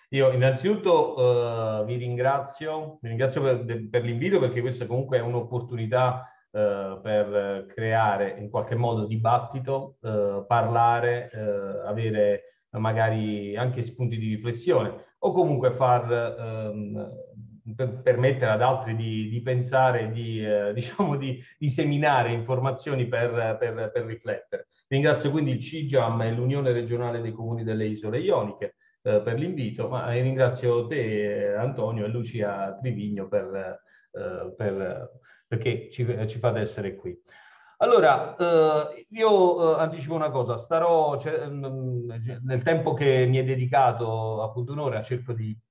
Io innanzitutto vi ringrazio per l'invito perché questa comunque è un'opportunità per creare in qualche modo dibattito, parlare, avere magari anche spunti di riflessione o comunque permettere ad altri di pensare, diciamo di seminare informazioni per riflettere. Ringrazio quindi il CIGAM e l'Unione Regionale dei Comuni delle Isole Ioliche per l'invito, ma ringrazio te, Antonio, e Lucia Trivigno perché ci fate essere qui. Allora, io anticipo una cosa, nel tempo che mi è dedicato, appunto un'ora, cerco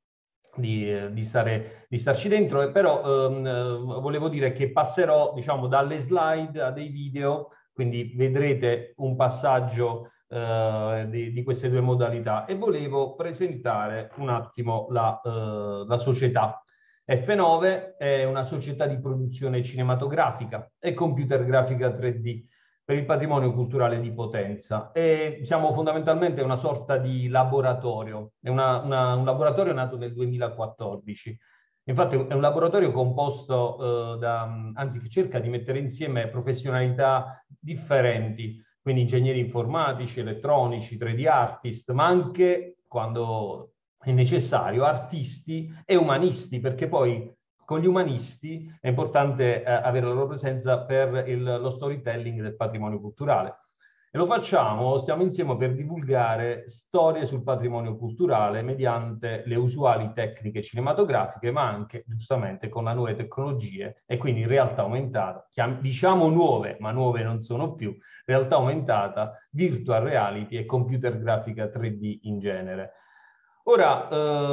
di starci dentro, però volevo dire che passerò, diciamo, dalle slide a dei video, quindi vedrete un passaggio di queste due modalità e volevo presentare un attimo la società. F9 è una società di produzione cinematografica e computer grafica 3D per il patrimonio culturale di Potenza e siamo fondamentalmente una sorta di laboratorio, è un laboratorio nato nel 2014. Infatti è un laboratorio composto anzi che cerca di mettere insieme professionalità differenti, quindi ingegneri informatici, elettronici, 3D artist, ma anche, quando è necessario, artisti e umanisti, perché poi con gli umanisti è importante avere la loro presenza per lo storytelling del patrimonio culturale. E lo facciamo, stiamo insieme per divulgare storie sul patrimonio culturale mediante le usuali tecniche cinematografiche, ma anche, giustamente, con le nuove tecnologie e quindi realtà aumentata, diciamo nuove, ma nuove non sono più, realtà aumentata, virtual reality e computer grafica 3D in genere. Ora,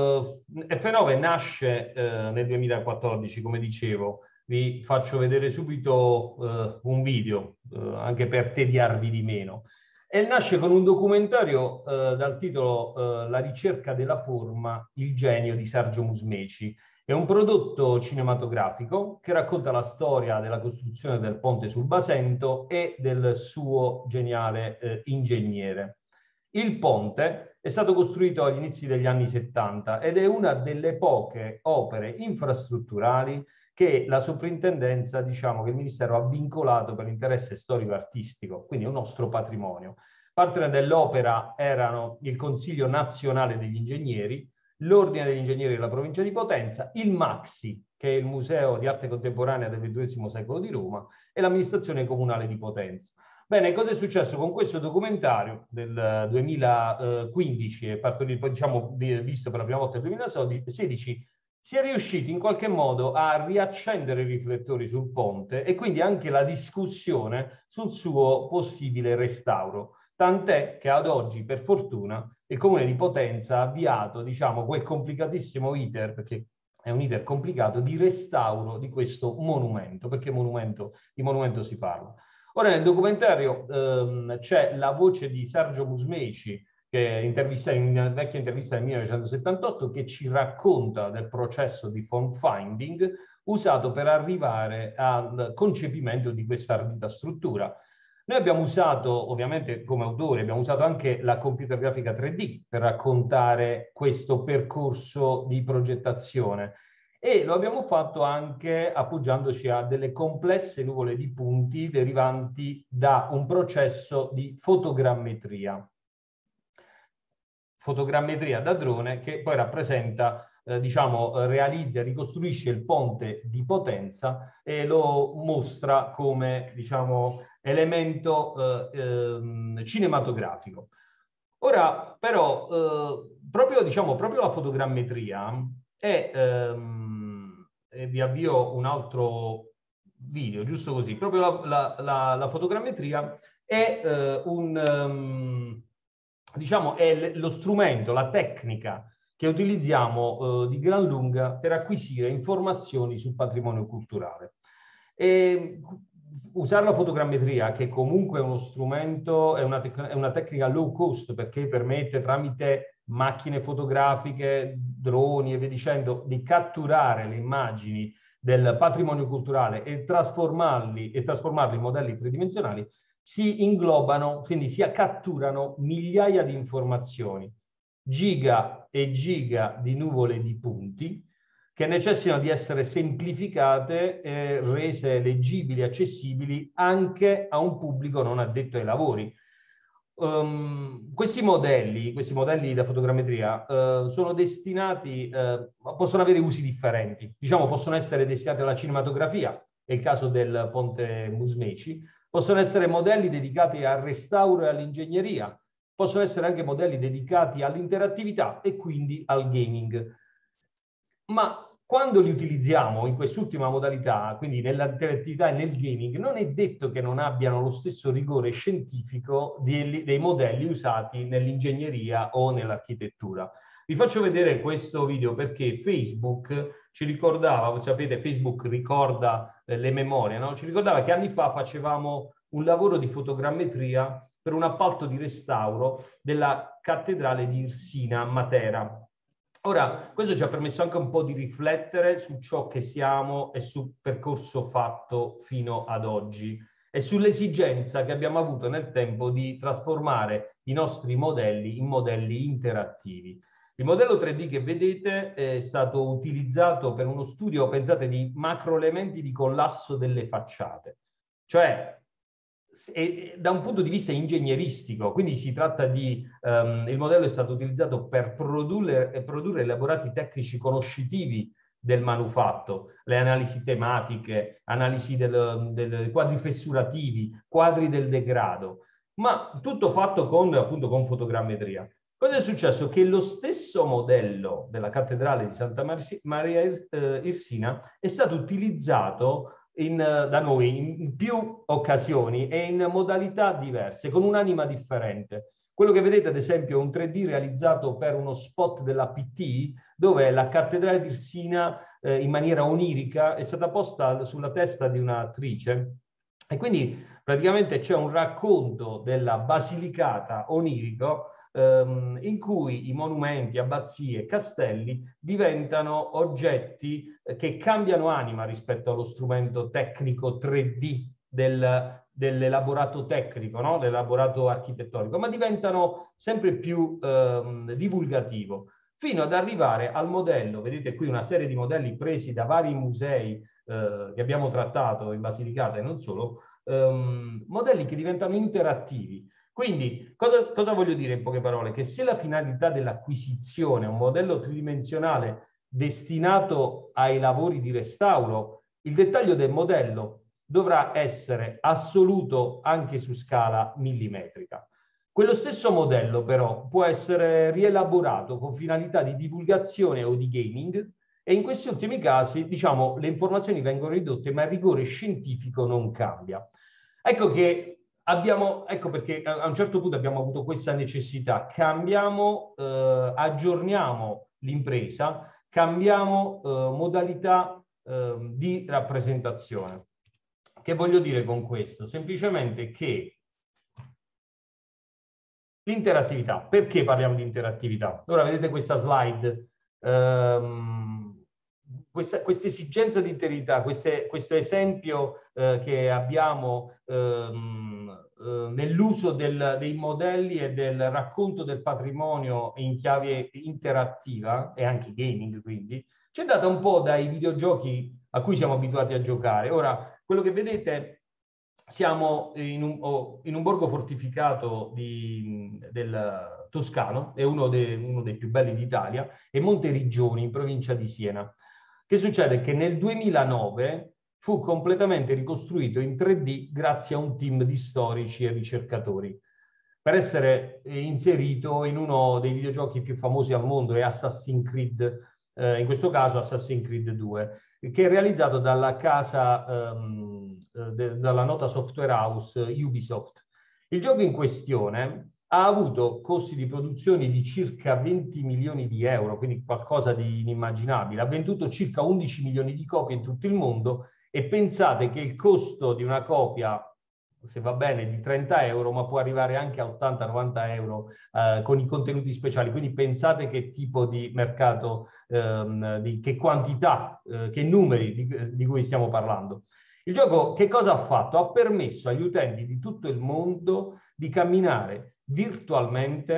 F9 nasce nel 2014, come dicevo, vi faccio vedere subito un video, anche per tediarvi di meno. E nasce con un documentario dal titolo La ricerca della forma, il genio di Sergio Musmeci. È un prodotto cinematografico che racconta la storia della costruzione del ponte sul Basento e del suo geniale ingegnere. Il ponte è stato costruito agli inizi degli anni 70 ed è una delle poche opere infrastrutturali che la soprintendenza, diciamo che il Ministero ha vincolato per interesse storico-artistico, quindi è un nostro patrimonio. Partner dell'opera erano il Consiglio Nazionale degli Ingegneri, l'Ordine degli Ingegneri della Provincia di Potenza, il MAXI, che è il Museo di Arte Contemporanea del XXI secolo di Roma, e l'amministrazione comunale di Potenza. Bene, cosa è successo con questo documentario del 2015, diciamo, visto per la prima volta nel 2016, si è riusciti in qualche modo a riaccendere i riflettori sul ponte e quindi anche la discussione sul suo possibile restauro. Tant'è che ad oggi, per fortuna, il Comune di Potenza ha avviato, diciamo, quel complicatissimo iter, perché è un iter complicato, di restauro di questo monumento, perché di monumento si parla. Ora nel documentario c'è la voce di Sergio Musmeci, che intervista in una vecchia intervista del 1978, che ci racconta del processo di font finding usato per arrivare al concepimento di questa ardita struttura. Noi abbiamo usato, ovviamente come autori, abbiamo usato anche la computer grafica 3D per raccontare questo percorso di progettazione. E lo abbiamo fatto anche appoggiandoci a delle complesse nuvole di punti derivanti da un processo di fotogrammetria. Fotogrammetria da drone che poi rappresenta, diciamo, realizza e ricostruisce il ponte di Potenza e lo mostra come, diciamo, elemento cinematografico. Ora, però, proprio la fotogrammetria e vi avvio un altro video, giusto così. Proprio la fotogrammetria è diciamo, è lo strumento, la tecnica che utilizziamo di gran lunga per acquisire informazioni sul patrimonio culturale. E usare la fotogrammetria, che comunque è uno strumento, è una tecnica low cost, perché permette tramite macchine fotografiche, droni e via dicendo, di catturare le immagini del patrimonio culturale e trasformarli in modelli tridimensionali, si inglobano, quindi si catturano migliaia di informazioni. giga e giga di nuvole di punti che necessitano di essere semplificate e rese leggibili e accessibili anche a un pubblico non addetto ai lavori. Questi modelli da fotogrammetria sono destinati, possono avere usi differenti. Diciamo, possono essere destinati alla cinematografia, è il caso del Ponte Musmeci, possono essere modelli dedicati al restauro e all'ingegneria, possono essere anche modelli dedicati all'interattività e quindi al gaming. Ma quando li utilizziamo in quest'ultima modalità, quindi nell'interattività e nel gaming, non è detto che non abbiano lo stesso rigore scientifico dei modelli usati nell'ingegneria o nell'architettura. Vi faccio vedere questo video perché Facebook ci ricordava, voi sapete, Facebook ricorda le memorie, no? Ci ricordava che anni fa facevamo un lavoro di fotogrammetria per un appalto di restauro della cattedrale di Irsina a Matera. Ora, questo ci ha permesso anche un po' di riflettere su ciò che siamo e sul percorso fatto fino ad oggi e sull'esigenza che abbiamo avuto nel tempo di trasformare i nostri modelli in modelli interattivi. Il modello 3D che vedete è stato utilizzato per uno studio, pensate, di macroelementi di collasso delle facciate, cioè da un punto di vista ingegneristico, quindi si tratta di, il modello è stato utilizzato per produrre elaborati tecnici conoscitivi del manufatto, le analisi tematiche, analisi dei quadri fessurativi, quadri del degrado, ma tutto fatto appunto con fotogrammetria. Cosa è successo? Che lo stesso modello della cattedrale di Santa Maria Irsina è stato utilizzato da noi in più occasioni e in modalità diverse, con un'anima differente. Quello che vedete ad esempio è un 3D realizzato per uno spot della PT, dove la cattedrale di Irsina in maniera onirica è stata posta sulla testa di un'attrice e quindi praticamente c'è un racconto della Basilicata onirico in cui i monumenti, abbazie e castelli diventano oggetti che cambiano anima rispetto allo strumento tecnico 3D dell'elaborato tecnico, no? Dell'elaborato architettonico, ma diventano sempre più divulgativo, fino ad arrivare al modello, vedete qui una serie di modelli presi da vari musei che abbiamo trattato in Basilicata e non solo, modelli che diventano interattivi. Quindi cosa voglio dire in poche parole? Che se la finalità dell'acquisizione è un modello tridimensionale destinato ai lavori di restauro, il dettaglio del modello dovrà essere assoluto anche su scala millimetrica. Quello stesso modello però può essere rielaborato con finalità di divulgazione o di gaming e in questi ultimi casi, diciamo, le informazioni vengono ridotte ma il rigore scientifico non cambia. Ecco perché a un certo punto abbiamo avuto questa necessità, cambiamo, aggiorniamo l'impresa, cambiamo modalità di rappresentazione. Che voglio dire con questo? Semplicemente che l'interattività, perché parliamo di interattività? Ora vedete questa slide, questa esigenza di interattività, questo esempio che abbiamo nell'uso dei modelli e del racconto del patrimonio in chiave interattiva e anche gaming, quindi ci è data un po' dai videogiochi a cui siamo abituati a giocare. Ora, quello che vedete, siamo in un borgo fortificato del Toscano, è uno dei più belli d'Italia, è Monteriggioni, in provincia di Siena. Che succede? Che nel 2009 fu completamente ricostruito in 3D grazie a un team di storici e ricercatori. Per essere inserito in uno dei videogiochi più famosi al mondo è Assassin's Creed, in questo caso Assassin's Creed 2, che è realizzato dalla casa, dalla nota software house Ubisoft. Il gioco in questione ha avuto costi di produzione di circa 20 milioni di euro, quindi qualcosa di inimmaginabile. Ha venduto circa 11 milioni di copie in tutto il mondo e pensate che il costo di una copia, se va bene, di 30 euro, ma può arrivare anche a 80-90 euro con i contenuti speciali. Quindi pensate che tipo di mercato, che quantità, che numeri di cui stiamo parlando. Il gioco che cosa ha fatto? Ha permesso agli utenti di tutto il mondo di camminare virtualmente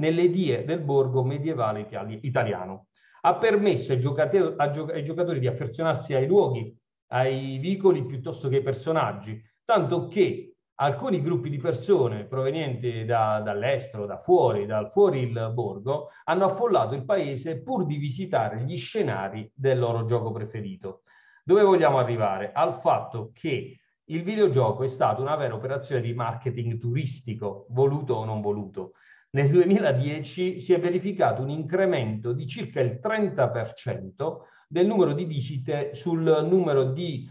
nelle vie del borgo medievale italiano. Ha permesso ai giocatori di affezionarsi ai luoghi, ai vicoli piuttosto che ai personaggi, tanto che alcuni gruppi di persone provenienti dall'estero, da fuori il borgo, hanno affollato il paese pur di visitare gli scenari del loro gioco preferito. Dove vogliamo arrivare? Al fatto che il videogioco è stata una vera operazione di marketing turistico, voluto o non voluto. Nel 2010 si è verificato un incremento di circa il 30% del numero di visite sul numero di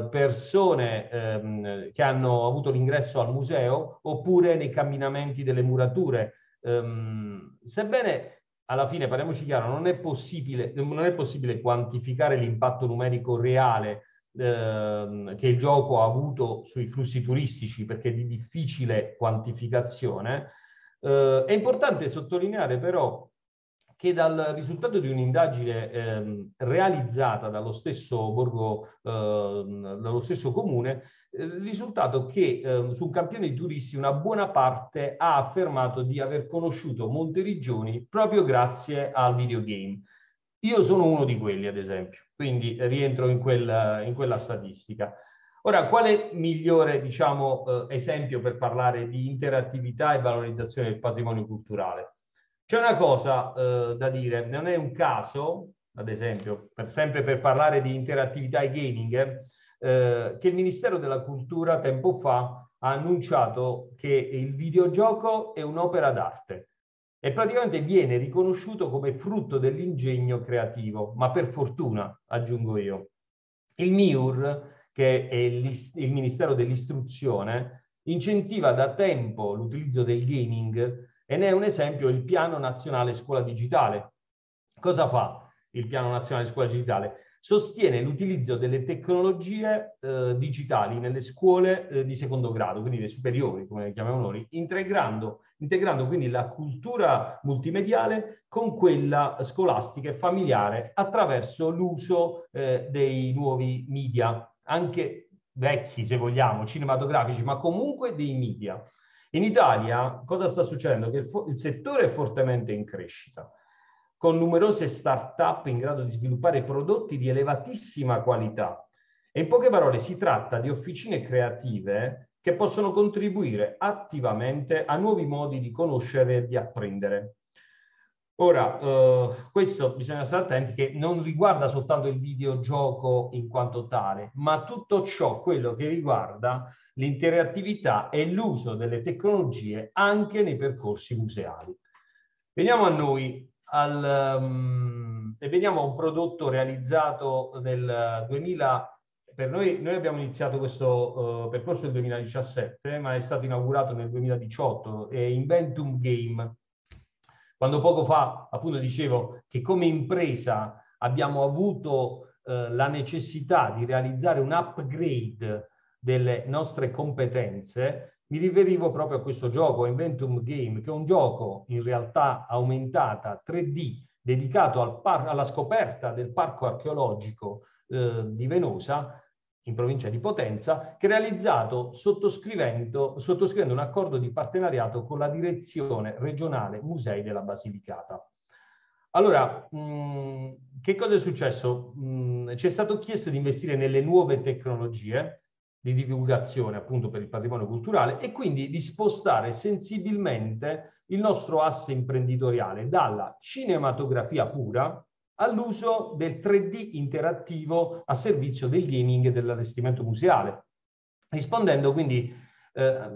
persone che hanno avuto l'ingresso al museo oppure nei camminamenti delle murature. Sebbene alla fine, parliamoci chiaro, non è possibile quantificare l'impatto numerico reale che il gioco ha avuto sui flussi turistici, perché è di difficile quantificazione. È importante sottolineare però che dal risultato di un'indagine realizzata dallo stesso dallo stesso comune, il risultato che su un campione di turisti una buona parte ha affermato di aver conosciuto Monteriggioni proprio grazie al videogame. Io sono uno di quelli, ad esempio, quindi rientro in quella statistica. Ora, quale migliore, diciamo, esempio per parlare di interattività e valorizzazione del patrimonio culturale? C'è una cosa da dire, non è un caso, ad esempio, sempre per parlare di interattività e gaming, che il Ministero della Cultura tempo fa ha annunciato che il videogioco è un'opera d'arte e praticamente viene riconosciuto come frutto dell'ingegno creativo, ma per fortuna, aggiungo io. Il MIUR, che è il Ministero dell'Istruzione, incentiva da tempo l'utilizzo del gaming e ne è un esempio il Piano Nazionale Scuola Digitale. Cosa fa il Piano Nazionale Scuola Digitale? Sostiene l'utilizzo delle tecnologie digitali nelle scuole di secondo grado, quindi le superiori, come le chiamiamo noi, integrando quindi la cultura multimediale con quella scolastica e familiare attraverso l'uso dei nuovi media, anche vecchi se vogliamo, cinematografici, ma comunque dei media. In Italia cosa sta succedendo? Che il settore è fortemente in crescita, con numerose start-up in grado di sviluppare prodotti di elevatissima qualità. E in poche parole si tratta di officine creative che possono contribuire attivamente a nuovi modi di conoscere e di apprendere. Ora, questo bisogna stare attenti che non riguarda soltanto il videogioco in quanto tale, ma tutto ciò, quello che riguarda l'interattività e l'uso delle tecnologie anche nei percorsi museali. Veniamo a noi, e veniamo a un prodotto realizzato nel 2000. Per noi abbiamo iniziato questo percorso nel 2017, ma è stato inaugurato nel 2018, è Inventum Game. Quando poco fa appunto dicevo che come impresa abbiamo avuto la necessità di realizzare un upgrade delle nostre competenze, mi riferivo proprio a questo gioco, Inventum Game, che è un gioco in realtà aumentata 3D dedicato alla scoperta del parco archeologico di Venosa, in provincia di Potenza, che è realizzato sottoscrivendo un accordo di partenariato con la Direzione Regionale Musei della Basilicata. Allora, che cosa è successo? Ci è stato chiesto di investire nelle nuove tecnologie di divulgazione appunto per il patrimonio culturale e quindi di spostare sensibilmente il nostro asse imprenditoriale dalla cinematografia pura all'uso del 3D interattivo a servizio del gaming e dell'allestimento museale, rispondendo quindi a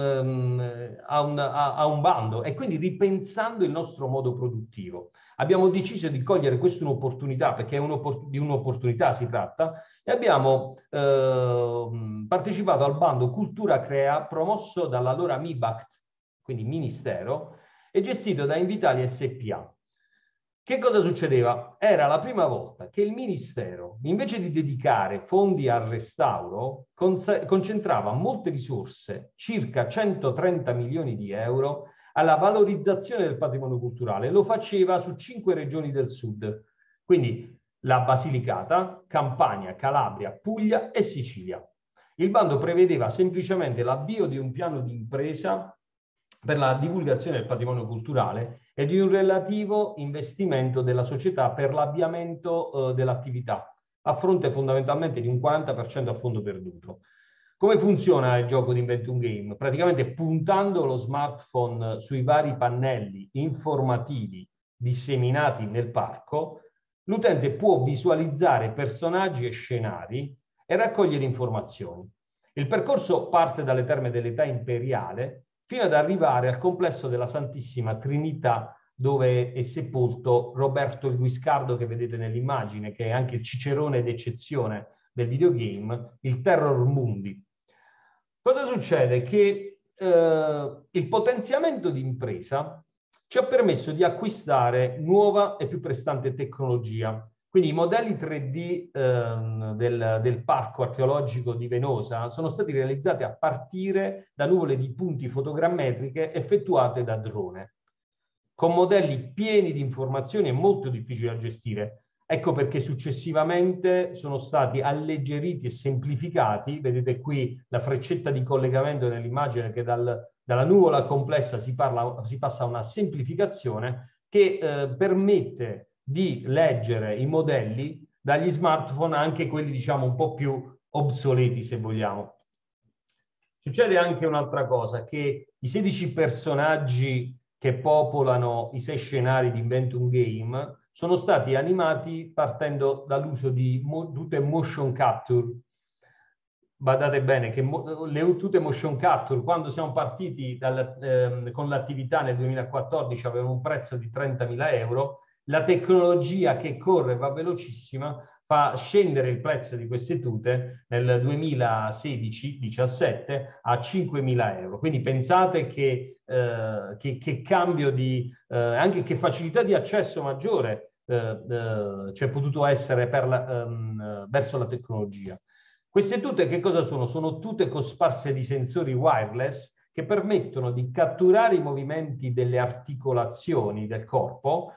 un bando e quindi ripensando il nostro modo produttivo. Abbiamo deciso di cogliere questa un'opportunità, perché di un'opportunità si tratta, e abbiamo partecipato al bando Cultura Crea promosso dall'allora MIBACT, quindi Ministero, e gestito da Invitalia SPA. Che cosa succedeva? Era la prima volta che il Ministero, invece di dedicare fondi al restauro, concentrava molte risorse, circa 130 milioni di euro, alla valorizzazione del patrimonio culturale. Lo faceva su 5 regioni del sud, quindi la Basilicata, Campania, Calabria, Puglia e Sicilia. Il bando prevedeva semplicemente l'avvio di un piano di impresa per la divulgazione del patrimonio culturale e di un relativo investimento della società per l'avviamento dell'attività, a fronte fondamentalmente di un 40% a fondo perduto. Come funziona il gioco di Inventum Game? Praticamente puntando lo smartphone sui vari pannelli informativi disseminati nel parco, l'utente può visualizzare personaggi e scenari e raccogliere informazioni. Il percorso parte dalle terme dell'età imperiale fino ad arrivare al complesso della Santissima Trinità, dove è sepolto Roberto il Guiscardo, che vedete nell'immagine, che è anche il cicerone d'eccezione del videogame, il Terror Mundi. Cosa succede? Che il potenziamento di impresa ci ha permesso di acquistare nuova e più prestante tecnologia. Quindi i modelli 3D del parco archeologico di Venosa sono stati realizzati a partire da nuvole di punti fotogrammetriche effettuate da drone, con modelli pieni di informazioni e molto difficili da gestire. Ecco perché successivamente sono stati alleggeriti e semplificati. Vedete qui la freccetta di collegamento nell'immagine, che dalla nuvola complessa si passa a una semplificazione che permette di leggere i modelli dagli smartphone, anche quelli diciamo un po' più obsoleti, se vogliamo. Succede anche un'altra cosa, che i 16 personaggi che popolano i 6 scenari di Inventum Game sono stati animati partendo dall'uso di tutte motion capture. Badate bene che tutte motion capture, quando siamo partiti con l'attività nel 2014, avevano un prezzo di 30.000 euro. La tecnologia che corre, va velocissima, fa scendere il prezzo di queste tute nel 2016-17 a 5.000 euro. Quindi pensate che cambio di, anche che facilità di accesso maggiore c'è potuto essere verso la tecnologia. Queste tute che cosa sono? Sono tute cosparse di sensori wireless che permettono di catturare i movimenti delle articolazioni del corpo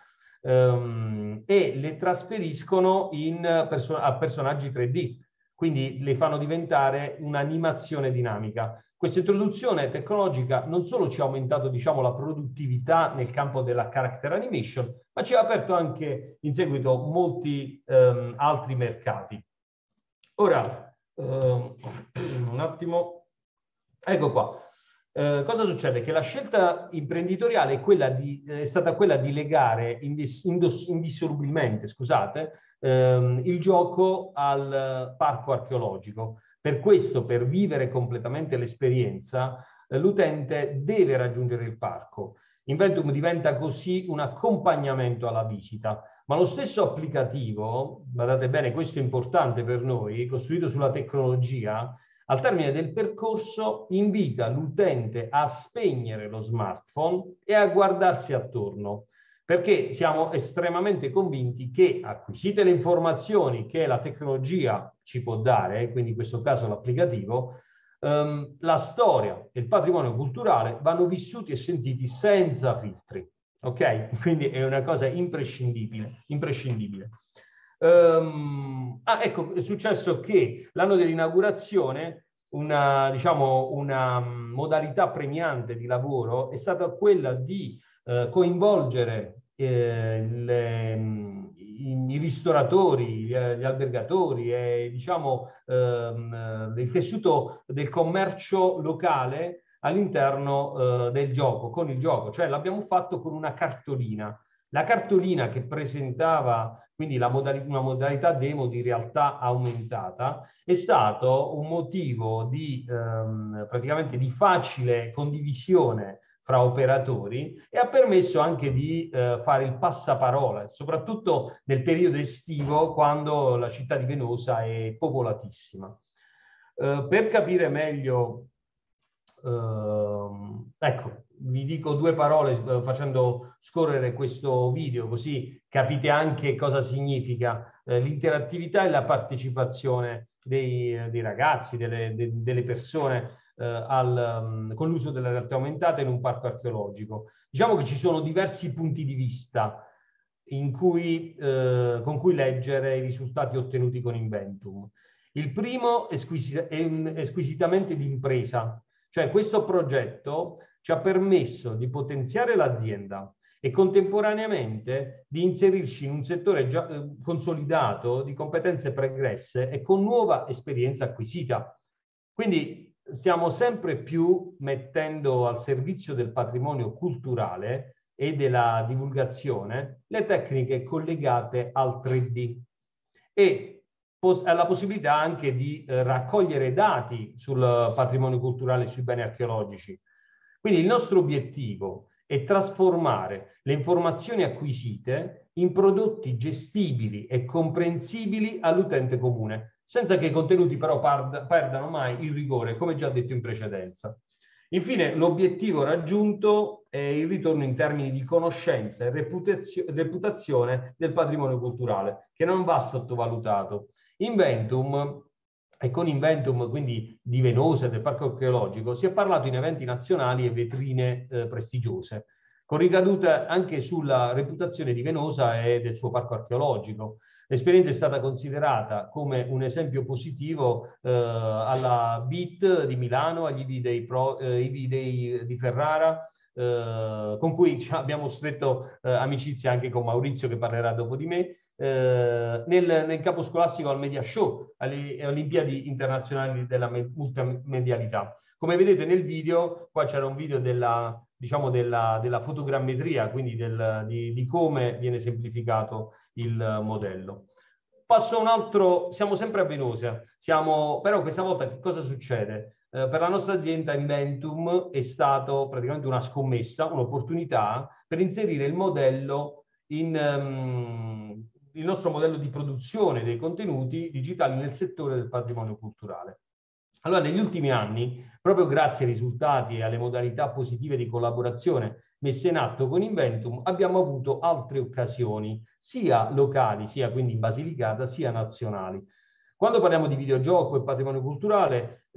e le trasferiscono a personaggi 3D, quindi le fanno diventare un'animazione dinamica. Questa introduzione tecnologica non solo ci ha aumentato, diciamo, la produttività nel campo della character animation, ma ci ha aperto anche in seguito molti altri mercati. Ora, un attimo, ecco qua. Cosa succede? Che la scelta imprenditoriale è stata quella di legare indissolubilmente, scusate, il gioco al parco archeologico. Per questo, per vivere completamente l'esperienza, l'utente deve raggiungere il parco. Inventum diventa così un accompagnamento alla visita, ma lo stesso applicativo, guardate bene, questo è importante per noi, costruito sulla tecnologia, al termine del percorso invita l'utente a spegnere lo smartphone e a guardarsi attorno, perché siamo estremamente convinti che, acquisite le informazioni che la tecnologia ci può dare, quindi in questo caso l'applicativo, la storia e il patrimonio culturale vanno vissuti e sentiti senza filtri. Ok? Quindi è una cosa imprescindibile. Ecco, è successo che l'anno dell'inaugurazione una modalità premiante di lavoro è stata quella di coinvolgere i ristoratori, gli albergatori e diciamo il tessuto del commercio locale all'interno del gioco, con il gioco. Cioè l'abbiamo fatto con una cartolina. La cartolina che presentava quindi una modalità demo di realtà aumentata è stato un motivo di praticamente di facile condivisione fra operatori e ha permesso anche di fare il passaparola, soprattutto nel periodo estivo, quando la città di Venosa è popolatissima. Per capire meglio, ecco, vi dico due parole facendo scorrere questo video, così capite anche cosa significa l'interattività e la partecipazione dei ragazzi, delle persone con l'uso della realtà aumentata in un parco archeologico. Diciamo che ci sono diversi punti di vista con cui leggere i risultati ottenuti con Inventum. Il primo è squisitamente di impresa, cioè questo progetto ci ha permesso di potenziare l'azienda e contemporaneamente di inserirci in un settore già consolidato di competenze pregresse e con nuova esperienza acquisita. Quindi stiamo sempre più mettendo al servizio del patrimonio culturale e della divulgazione le tecniche collegate al 3D e la possibilità anche di raccogliere dati sul patrimonio culturale e sui beni archeologici. Quindi il nostro obiettivo è trasformare le informazioni acquisite in prodotti gestibili e comprensibili all'utente comune, senza che i contenuti però perdano mai il rigore, come già detto in precedenza. Infine, l'obiettivo raggiunto è il ritorno in termini di conoscenza e reputazione del patrimonio culturale, che non va sottovalutato. Inventum, e con Inventum, quindi di Venosa e del Parco Archeologico, si è parlato in eventi nazionali e vetrine prestigiose, con ricadute anche sulla reputazione di Venosa e del suo parco archeologico. L'esperienza è stata considerata come un esempio positivo alla BIT di Milano, agli IVI di Ferrara, con cui abbiamo stretto amicizia anche con Maurizio, che parlerà dopo di me, nel capo scolastico al Media Show, alle Olimpiadi internazionali della multimedialità. Come vedete nel video, qua c'era un video della fotogrammetria, quindi di come viene semplificato il modello. Passo un altro, siamo sempre a Venosa, però questa volta che cosa succede? Per la nostra azienda Inventum è stato praticamente una scommessa, un'opportunità per inserire il modello il nostro modello di produzione dei contenuti digitali nel settore del patrimonio culturale. Allora, negli ultimi anni, proprio grazie ai risultati e alle modalità positive di collaborazione messe in atto con Inventum, abbiamo avuto altre occasioni, sia locali, sia quindi in Basilicata, sia nazionali. Quando parliamo di videogioco e patrimonio culturale,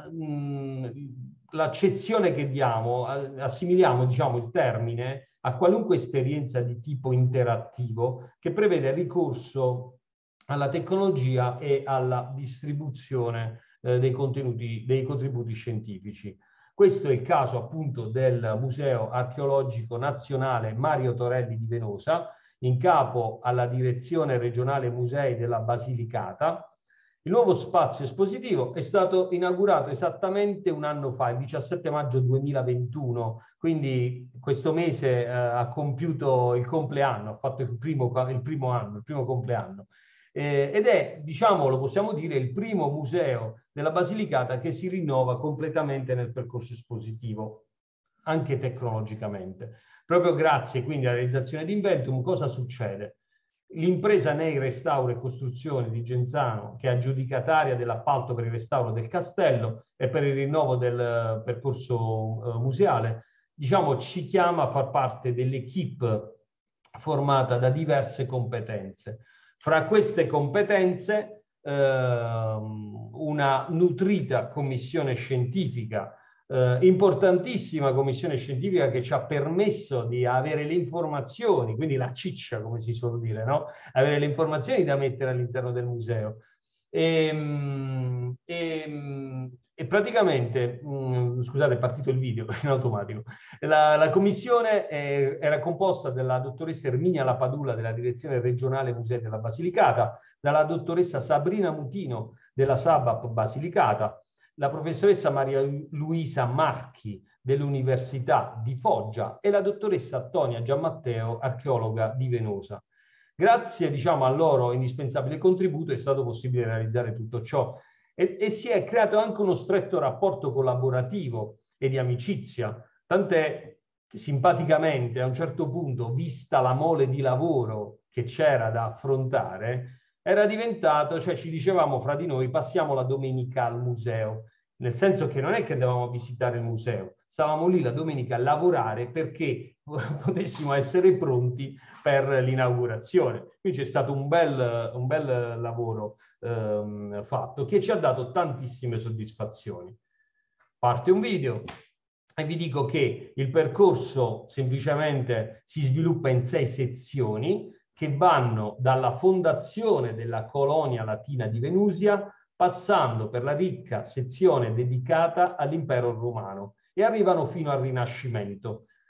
l'accezione che diamo, assimiliamo, diciamo, il termine a qualunque esperienza di tipo interattivo che prevede ricorso alla tecnologia e alla distribuzione dei contributi scientifici. Questo è il caso appunto del Museo Archeologico Nazionale Mario Torelli di Venosa, in capo alla Direzione Regionale Musei della Basilicata. Il nuovo spazio espositivo è stato inaugurato esattamente un anno fa, il 17 maggio 2021, quindi questo mese ha compiuto il compleanno, ha fatto il primo compleanno. Ed è, diciamo, lo possiamo dire, il primo museo della Basilicata che si rinnova completamente nel percorso espositivo, anche tecnologicamente. Proprio grazie quindi alla realizzazione di Inventum, cosa succede? L'impresa Nei Restauro e Costruzione di Genzano, che è aggiudicataria dell'appalto per il restauro del castello e per il rinnovo del percorso museale, diciamo, ci chiama a far parte dell'equipe formata da diverse competenze. Fra queste competenze una nutrita commissione scientifica, importantissima commissione scientifica che ci ha permesso di avere le informazioni, quindi la ciccia, come si suol dire, no? Avere le informazioni da mettere all'interno del museo. E praticamente, scusate, è partito il video in automatico, la commissione era composta dalla dottoressa Erminia Lapadula della Direzione Regionale Musei della Basilicata, dalla dottoressa Sabrina Mutino della SABAP Basilicata, la professoressa Maria Luisa Marchi dell'Università di Foggia e la dottoressa Tonia Giammatteo, archeologa di Venosa. Grazie, diciamo, al loro indispensabile contributo è stato possibile realizzare tutto ciò e si è creato anche uno stretto rapporto collaborativo e di amicizia, tant'è che simpaticamente a un certo punto, vista la mole di lavoro che c'era da affrontare, era diventato, cioè ci dicevamo fra di noi, passiamo la domenica al museo, nel senso che non è che andavamo a visitare il museo, stavamo lì la domenica a lavorare perché potessimo essere pronti per l'inaugurazione. Quindi c'è stato un bel lavoro fatto che ci ha dato tantissime soddisfazioni. Parte un video e vi dico che il percorso semplicemente si sviluppa in 6 sezioni che vanno dalla fondazione della colonia latina di Venusia, passando per la ricca sezione dedicata all'impero romano e arrivano fino al Rinascimento.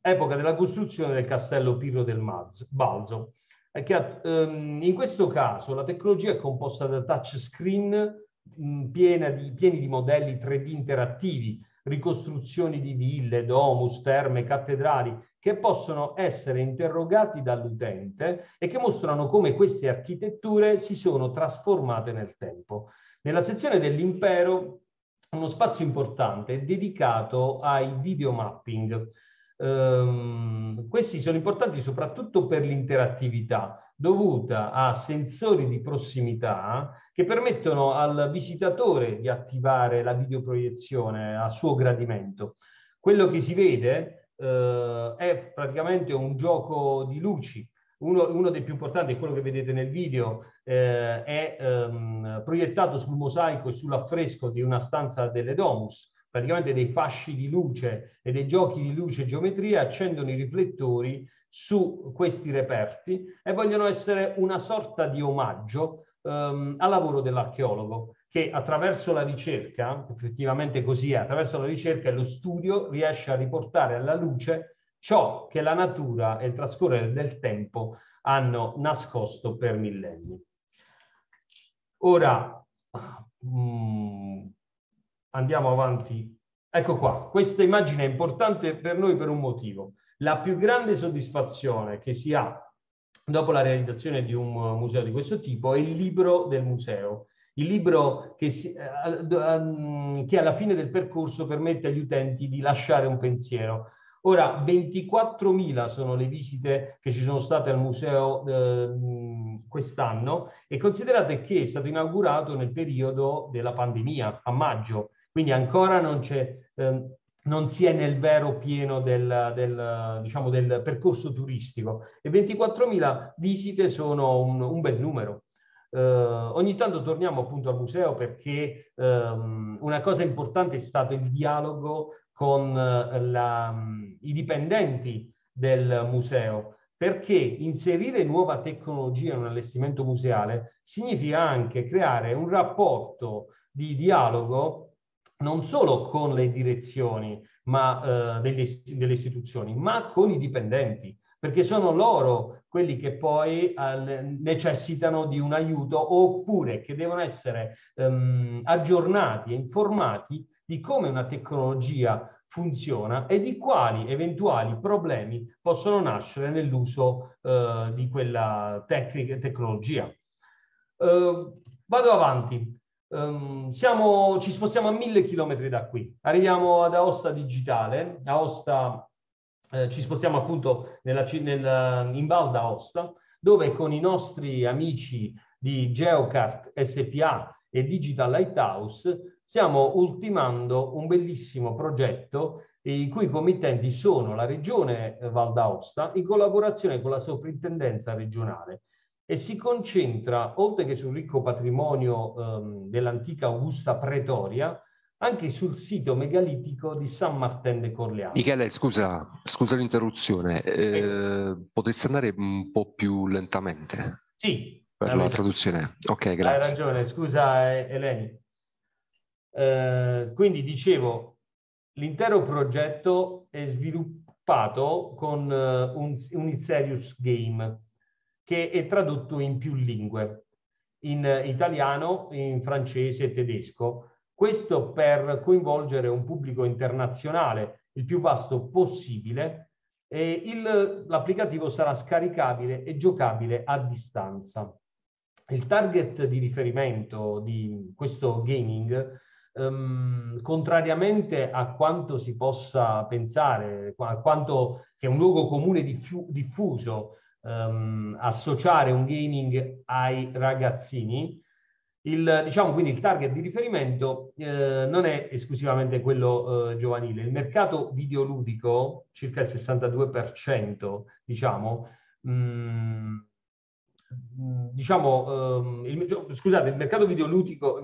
epoca della costruzione del castello Pirro del Balzo. In questo caso la tecnologia è composta da touchscreen pieni di modelli 3D interattivi, ricostruzioni di ville, domus, terme, cattedrali, che possono essere interrogati dall'utente e che mostrano come queste architetture si sono trasformate nel tempo. Nella sezione dell'impero, uno spazio importante è dedicato ai videomapping. Questi sono importanti soprattutto per l'interattività dovuta a sensori di prossimità che permettono al visitatore di attivare la videoproiezione a suo gradimento. Quello che si vede è praticamente un gioco di luci. Uno dei più importanti è quello che vedete nel video, è proiettato sul mosaico e sull'affresco di una stanza delle domus. Praticamente dei fasci di luce e dei giochi di luce e geometria accendono i riflettori su questi reperti e vogliono essere una sorta di omaggio al lavoro dell'archeologo, che attraverso la ricerca, effettivamente così è, attraverso la ricerca e lo studio riesce a riportare alla luce ciò che la natura e il trascorrere del tempo hanno nascosto per millenni. Ora, andiamo avanti. Ecco qua, questa immagine è importante per noi per un motivo. La più grande soddisfazione che si ha dopo la realizzazione di un museo di questo tipo è il libro del museo. Il libro che alla fine del percorso permette agli utenti di lasciare un pensiero. Ora, 24.000 sono le visite che ci sono state al museo quest'anno e considerate che è stato inaugurato nel periodo della pandemia, a maggio, quindi ancora non si è nel vero pieno diciamo, del percorso turistico e 24.000 visite sono un bel numero. Ogni tanto torniamo appunto al museo perché una cosa importante è stato il dialogo con i dipendenti del museo, perché inserire nuova tecnologia in un allestimento museale significa anche creare un rapporto di dialogo non solo con le direzioni delle istituzioni, ma con i dipendenti, perché sono loro quelli che poi necessitano di un aiuto oppure che devono essere aggiornati e informati di come una tecnologia funziona e di quali eventuali problemi possono nascere nell'uso di quella tecnologia. Vado avanti. Ci spostiamo a 1.000 chilometri da qui. Arriviamo ad Aosta Digitale. Aosta, ci spostiamo appunto in Val d'Aosta, dove con i nostri amici di Geocart SPA e Digital Lighthouse stiamo ultimando un bellissimo progetto i cui committenti sono la Regione Val d'Aosta in collaborazione con la Soprintendenza regionale e si concentra, oltre che sul ricco patrimonio dell'antica Augusta Pretoria, anche sul sito megalitico di San Martin de Corleane. Michele, scusa l'interruzione, potresti andare un po' più lentamente? Sì. Per la traduzione. Ok, grazie. Hai ragione, scusa Eleni. Quindi dicevo, l'intero progetto è sviluppato con un serious game che è tradotto in più lingue, in italiano, in francese e tedesco. Questo per coinvolgere un pubblico internazionale il più vasto possibile e l'applicativo sarà scaricabile e giocabile a distanza. Il target di riferimento di questo gaming, contrariamente a quanto si possa pensare, a quanto che è un luogo comune diffuso associare un gaming ai ragazzini, diciamo quindi il target di riferimento non è esclusivamente quello giovanile. Il mercato videoludico, circa il 62%, diciamo, scusate, il mercato videoludico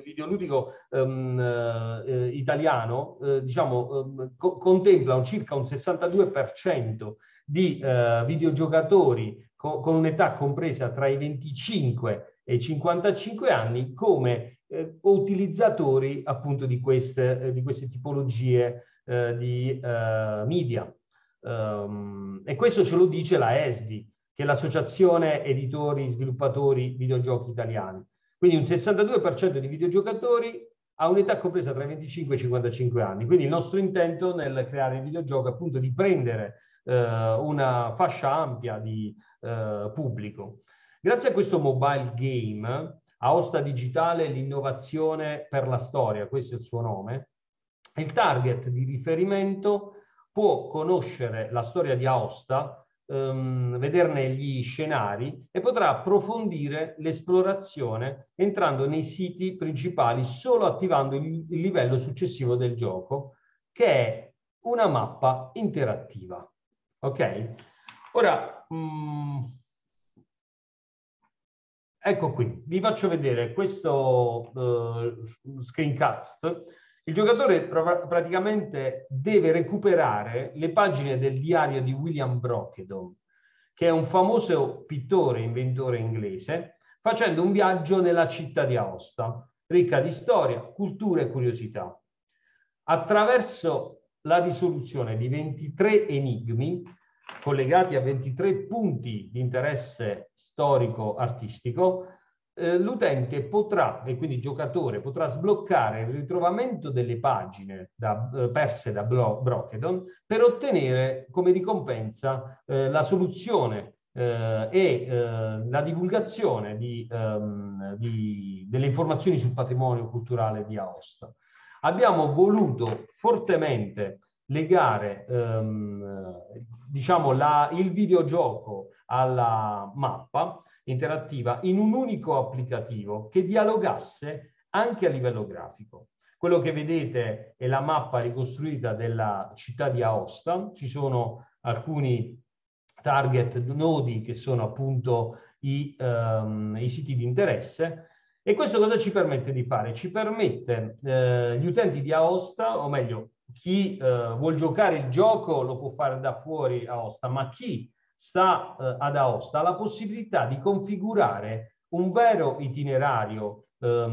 italiano contempla circa un 62% di videogiocatori con un'età compresa tra i 25 e i 55 anni come utilizzatori appunto di queste tipologie di media. E questo ce lo dice la ESVI, che è l'Associazione Editori Sviluppatori Videogiochi Italiani. Quindi un 62% di videogiocatori ha un'età compresa tra i 25 e i 55 anni. Quindi il nostro intento nel creare il videogioco è appunto di prendere una fascia ampia di pubblico. Grazie a questo mobile game, Aosta Digitale, l'innovazione per la storia, questo è il suo nome, il target di riferimento può conoscere la storia di Aosta, vederne gli scenari e potrà approfondire l'esplorazione entrando nei siti principali solo attivando il livello successivo del gioco, che è una mappa interattiva. Ok? Ora, ecco qui, vi faccio vedere questo screencast. Il giocatore praticamente deve recuperare le pagine del diario di William Brockhaddon, che è un famoso pittore e inventore inglese, facendo un viaggio nella città di Aosta, ricca di storia, cultura e curiosità. Attraverso la risoluzione di 23 enigmi, collegati a 23 punti di interesse storico-artistico, l'utente potrà, e quindi il giocatore, potrà sbloccare il ritrovamento delle pagine perse da Brockhaddon per ottenere come ricompensa la soluzione e la divulgazione delle informazioni sul patrimonio culturale di Aosta. Abbiamo voluto fortemente legare diciamo il videogioco alla mappa interattiva in un unico applicativo che dialogasse anche a livello grafico. Quello che vedete è la mappa ricostruita della città di Aosta. Ci sono alcuni target nodi che sono appunto i siti di interesse. E questo cosa ci permette di fare? Ci permette gli utenti di Aosta, o meglio, chi vuol giocare il gioco lo può fare da fuori Aosta, ma chi sta ad Aosta ha la possibilità di configurare un vero itinerario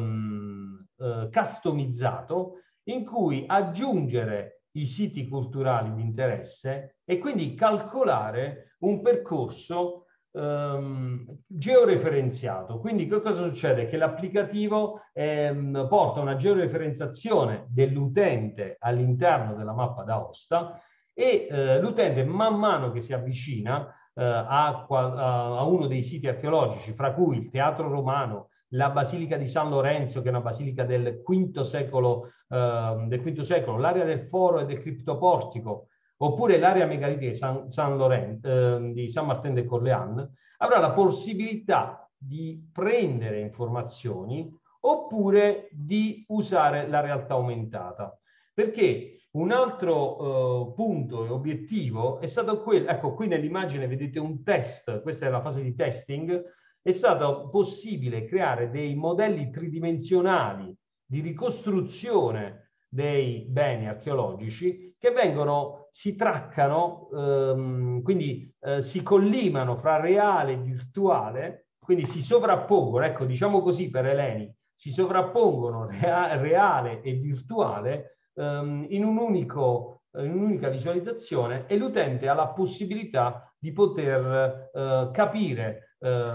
customizzato in cui aggiungere i siti culturali di interesse e quindi calcolare un percorso georeferenziato. Quindi che cosa succede? Che l'applicativo porta una georeferenziazione dell'utente all'interno della mappa d'Aosta e l'utente man mano che si avvicina a uno dei siti archeologici, fra cui il Teatro Romano, la Basilica di San Lorenzo, che è una basilica del V secolo, l'area del Foro e del Criptoportico, oppure l'area megalitica di San Martin de Corleans, avrà la possibilità di prendere informazioni oppure di usare la realtà aumentata. Perché un altro punto e obiettivo è stato quello, ecco qui nell'immagine vedete un test, questa è la fase di testing, è stato possibile creare dei modelli tridimensionali di ricostruzione dei beni archeologici che si traccano, quindi si collimano fra reale e virtuale, quindi si sovrappongono, ecco diciamo così per Eleni, si sovrappongono reale e virtuale in un'unica visualizzazione e l'utente ha la possibilità di poter capire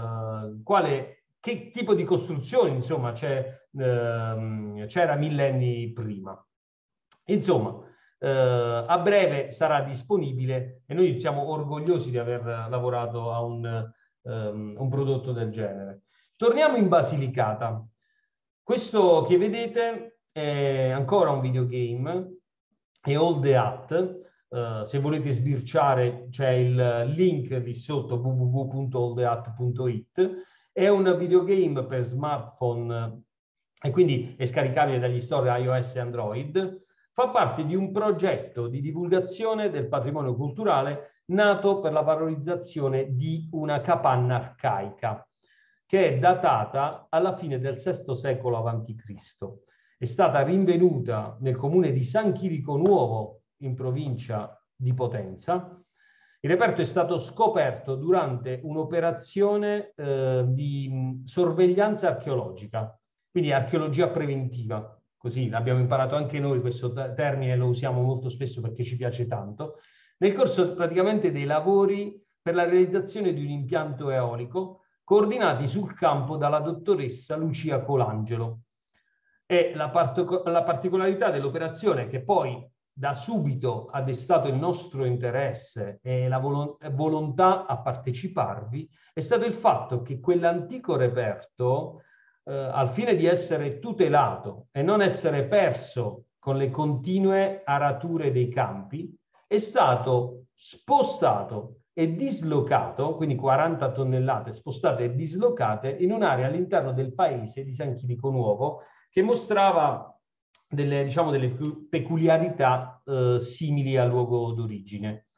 che tipo di costruzione insomma c'era millenni prima. Insomma, a breve sarà disponibile e noi siamo orgogliosi di aver lavorato a un prodotto del genere. Torniamo in Basilicata. Questo che vedete è ancora un videogame, è All the Hat. Se volete sbirciare c'è il link lì sotto www.allthehat.it. È un videogame per smartphone e quindi è scaricabile dagli store iOS e Android. Fa parte di un progetto di divulgazione del patrimonio culturale nato per la valorizzazione di una capanna arcaica che è datata alla fine del VI secolo a.C. È stata rinvenuta nel comune di San Chirico Nuovo in provincia di Potenza. Il reperto è stato scoperto durante un'operazione di sorveglianza archeologica, quindi archeologia preventiva. Così l'abbiamo imparato anche noi, questo termine lo usiamo molto spesso perché ci piace tanto. nel corso praticamente dei lavori per la realizzazione di un impianto eolico coordinati sul campo dalla dottoressa Lucia Colangelo. E la particolarità dell'operazione, che poi da subito ha destato il nostro interesse e la volontà a parteciparvi, è stato il fatto che quell'antico reperto, al fine di essere tutelato e non essere perso con le continue arature dei campi, è stato spostato e dislocato, quindi 40 tonnellate spostate e dislocate in un'area all'interno del paese di San Chirico Nuovo, che mostrava delle, diciamo, delle peculiarità simili al luogo d'origine.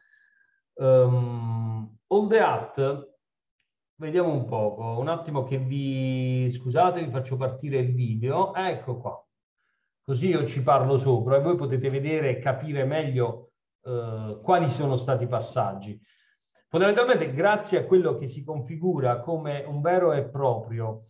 All the Hat, vediamo un poco, un attimo che vi... Scusate, vi faccio partire il video. Ecco qua. Così io ci parlo sopra e voi potete vedere e capire meglio quali sono stati i passaggi. Fondamentalmente, grazie a quello che si configura come un vero e proprio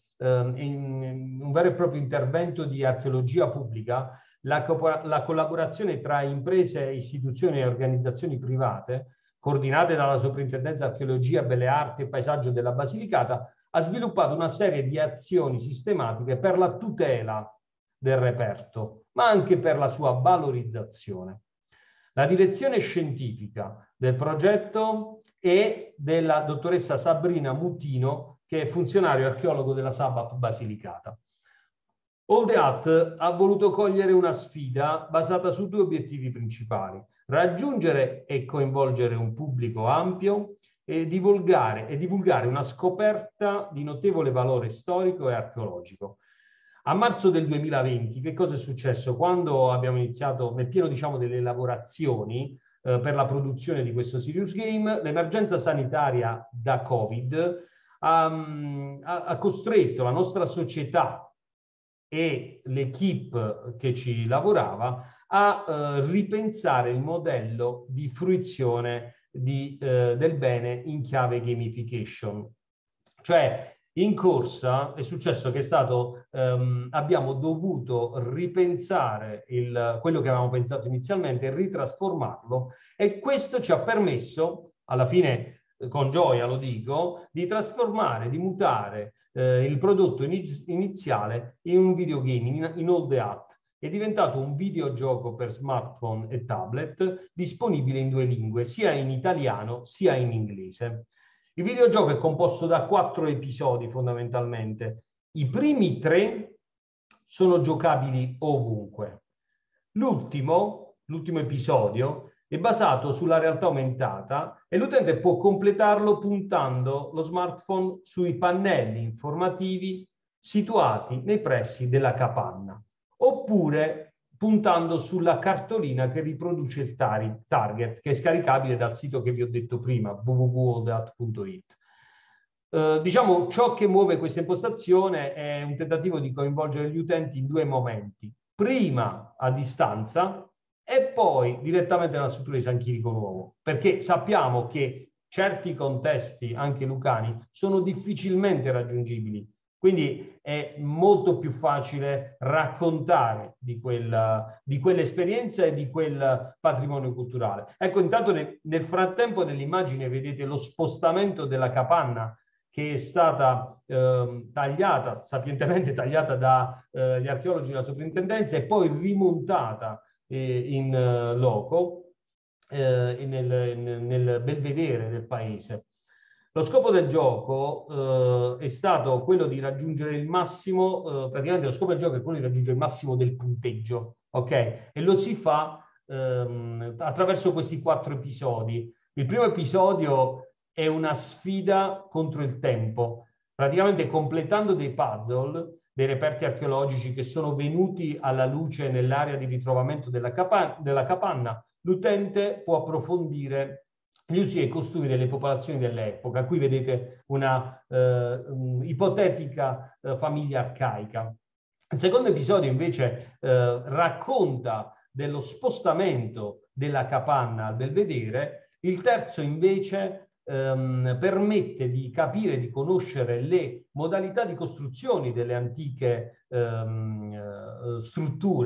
intervento di archeologia pubblica, la collaborazione tra imprese, istituzioni e organizzazioni private, coordinate dalla Soprintendenza Archeologia, Belle Arti e Paesaggio della Basilicata, ha sviluppato una serie di azioni sistematiche per la tutela del reperto, ma anche per la sua valorizzazione. La direzione scientifica del progetto è della dottoressa Sabrina Mutino, che è funzionario archeologo della Sabat Basilicata. All the Hat ha voluto cogliere una sfida basata su due obiettivi principali: raggiungere e coinvolgere un pubblico ampio e divulgare una scoperta di notevole valore storico e archeologico. A marzo del 2020, che cosa è successo? Quando abbiamo iniziato nel pieno, diciamo, delle lavorazioni per la produzione di questo Serious Game, l'emergenza sanitaria da Covid ha costretto la nostra società e l'equipe che ci lavorava a ripensare il modello di fruizione del bene in chiave gamification. Cioè, in corsa è successo che abbiamo dovuto ripensare quello che avevamo pensato inizialmente e ritrasformarlo, e questo ci ha permesso, alla fine con gioia lo dico, di trasformare, di mutare il prodotto iniziale in un videogame, in All the Hat. È diventato un videogioco per smartphone e tablet disponibile in 2 lingue, sia in italiano sia in inglese. Il videogioco è composto da 4 episodi fondamentalmente. I primi 3 sono giocabili ovunque. L'ultimo episodio è basato sulla realtà aumentata e l'utente può completarlo puntando lo smartphone sui pannelli informativi situati nei pressi della capanna, oppure puntando sulla cartolina che riproduce il target, che è scaricabile dal sito che vi ho detto prima, www.allthehat.it. Diciamo, ciò che muove questa impostazione è un tentativo di coinvolgere gli utenti in 2 momenti: prima a distanza e poi direttamente nella struttura di San Chirico Nuovo, perché sappiamo che certi contesti, anche lucani, sono difficilmente raggiungibili. Quindi è molto più facile raccontare di quell'esperienza e di quel patrimonio culturale. Ecco, intanto nel frattempo nell'immagine vedete lo spostamento della capanna, che è stata sapientemente tagliata dagli archeologi della soprintendenza e poi rimontata in loco nel belvedere del paese. Lo scopo del gioco è stato quello di raggiungere il massimo, praticamente lo scopo del gioco è quello di raggiungere il massimo del punteggio, ok? E lo si fa attraverso questi 4 episodi. Il primo episodio è una sfida contro il tempo, praticamente completando dei puzzle, dei reperti archeologici che sono venuti alla luce nell'area di ritrovamento della capanna. L'utente può approfondire gli usi e i costumi delle popolazioni dell'epoca. Qui vedete una ipotetica famiglia arcaica. Il secondo episodio invece racconta dello spostamento della capanna al belvedere. Il terzo invece permette di capire e di conoscere le modalità di costruzione delle antiche strutture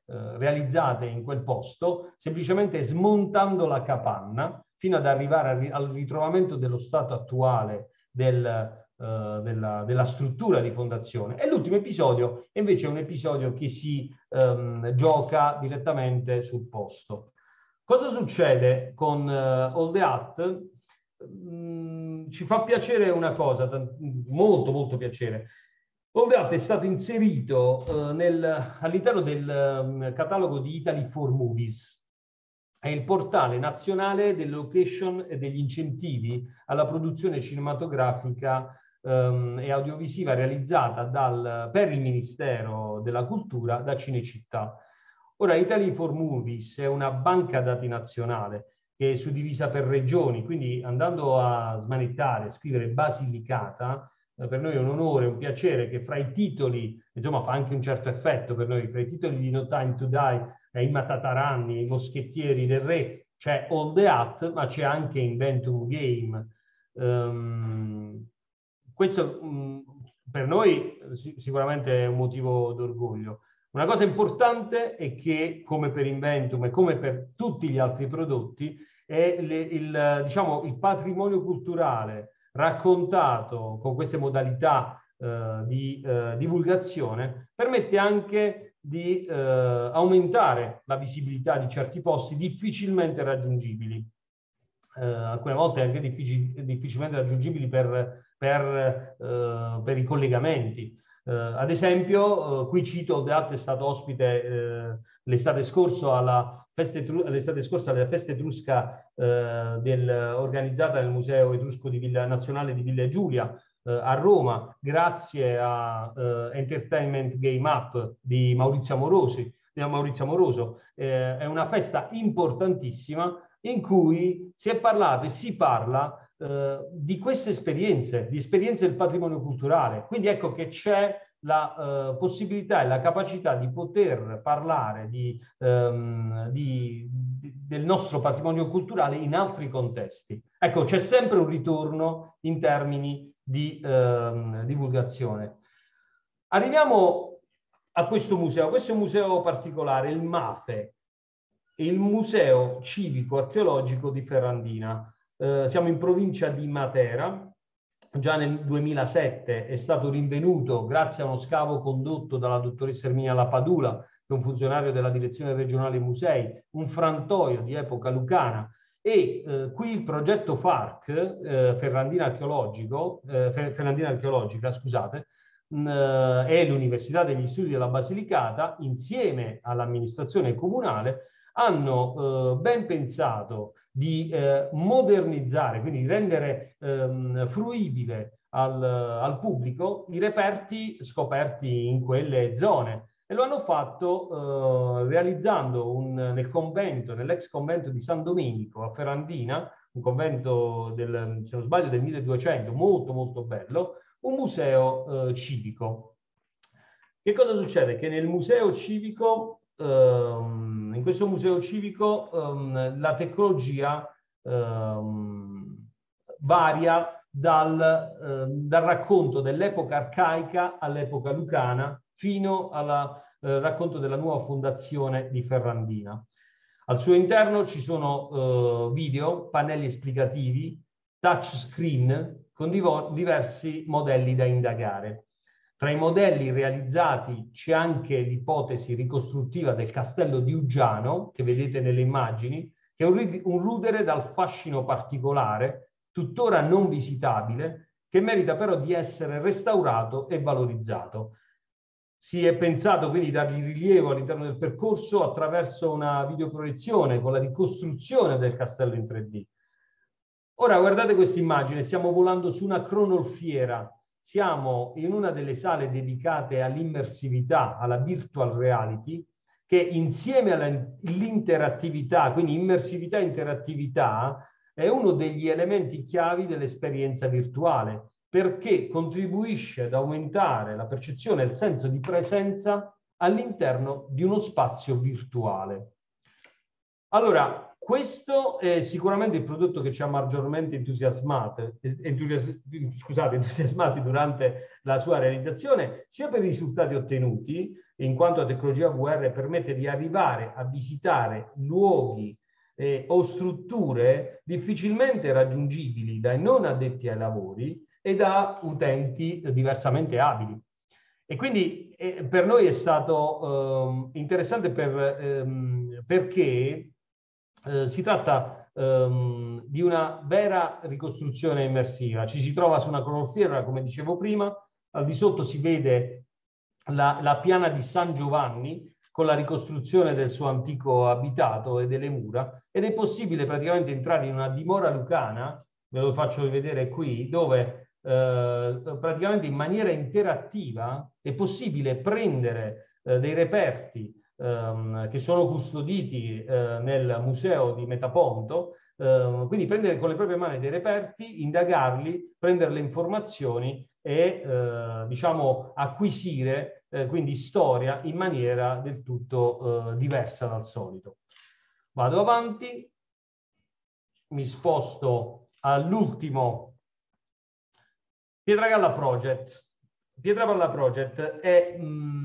realizzate in quel posto, semplicemente smontando la capanna fino ad arrivare al ritrovamento dello stato attuale della struttura di fondazione. E l'ultimo episodio è invece un episodio che si gioca direttamente sul posto. Cosa succede con All the Hat? Ci fa piacere una cosa, molto molto piacere. All the Hat è stato inserito all'interno del catalogo di Italy for Movies. È il portale nazionale delle location e degli incentivi alla produzione cinematografica e audiovisiva realizzata per il Ministero della Cultura da Cinecittà. Ora, Italy for Movies è una banca dati nazionale che è suddivisa per regioni, quindi andando a smanettare, scrivere Basilicata, per noi è un onore, un piacere che fra i titoli, insomma fa anche un certo effetto per noi, fra i titoli di No Time to Die, i Matataranni, i Moschettieri del Re, c'è All the Hat, ma c'è anche Inventum Game. Questo per noi sicuramente è un motivo d'orgoglio. Una cosa importante è che, come per Inventum e come per tutti gli altri prodotti, è il patrimonio culturale raccontato con queste modalità di divulgazione permette anche di aumentare la visibilità di certi posti difficilmente raggiungibili. Alcune volte anche difficilmente raggiungibili per i collegamenti. Ad esempio, qui cito, All the Hat è stato ospite l'estate scorsa alla festa etrusca organizzata nel Museo Etrusco Nazionale di Villa Giulia a Roma, grazie a Entertainment Game Up di Maurizio Amoroso. È una festa importantissima in cui si è parlato e si parla di queste esperienze, di esperienze del patrimonio culturale. Quindi ecco che c'è la possibilità e la capacità di poter parlare del nostro patrimonio culturale in altri contesti. Ecco, c'è sempre un ritorno in termini di divulgazione. Arriviamo a questo museo. Questo è un museo particolare, il MAFE, il Museo Civico Archeologico di Ferrandina. Siamo in provincia di Matera. Già nel 2007 è stato rinvenuto, grazie a uno scavo condotto dalla dottoressa Erminia Lapadula, che è un funzionario della Direzione Regionale Musei, un frantoio di epoca lucana. E qui il progetto FARC, Ferrandina Archeologica, scusate, e l'Università degli Studi della Basilicata, insieme all'amministrazione comunale, hanno ben pensato di modernizzare, quindi rendere fruibile al pubblico i reperti scoperti in quelle zone. E lo hanno fatto realizzando nell'ex convento di San Domenico a Ferrandina, un convento se non sbaglio del 1200, molto molto bello, un museo civico. Che cosa succede? Che nel museo civico, in questo museo civico, la tecnologia varia dal racconto dell'epoca arcaica all'epoca lucana fino al racconto della nuova fondazione di Ferrandina. Al suo interno ci sono video, pannelli esplicativi, touchscreen con diversi modelli da indagare. Tra i modelli realizzati c'è anche l'ipotesi ricostruttiva del castello di Uggiano, che vedete nelle immagini, che è un rudere dal fascino particolare, tuttora non visitabile, che merita però di essere restaurato e valorizzato. Si è pensato quindi di dargli rilievo all'interno del percorso attraverso una videoproiezione con la ricostruzione del castello in 3D. Ora guardate questa immagine, stiamo volando su una cronolfiera. Siamo in una delle sale dedicate all'immersività, alla virtual reality, che insieme all'interattività, quindi immersività e interattività, è uno degli elementi chiavi dell'esperienza virtuale, perché contribuisce ad aumentare la percezione e il senso di presenza all'interno di uno spazio virtuale. Allora, Questo è sicuramente il prodotto che ci ha maggiormente entusiasmati durante la sua realizzazione, sia per i risultati ottenuti, in quanto la tecnologia VR permette di arrivare a visitare luoghi o strutture difficilmente raggiungibili dai non addetti ai lavori e da utenti diversamente abili. E quindi per noi è stato interessante perché si tratta di una vera ricostruzione immersiva. Ci si trova su una crociera, come dicevo prima, al di sotto si vede la piana di San Giovanni con la ricostruzione del suo antico abitato e delle mura, ed è possibile praticamente entrare in una dimora lucana, ve lo faccio vedere qui, dove praticamente in maniera interattiva è possibile prendere dei reperti che sono custoditi nel museo di Metaponto, quindi prendere con le proprie mani dei reperti, indagarli, prendere le informazioni e diciamo acquisire quindi storia in maniera del tutto diversa dal solito. Vado avanti, mi sposto all'ultimo Pietragalla Project. Pietragalla Project è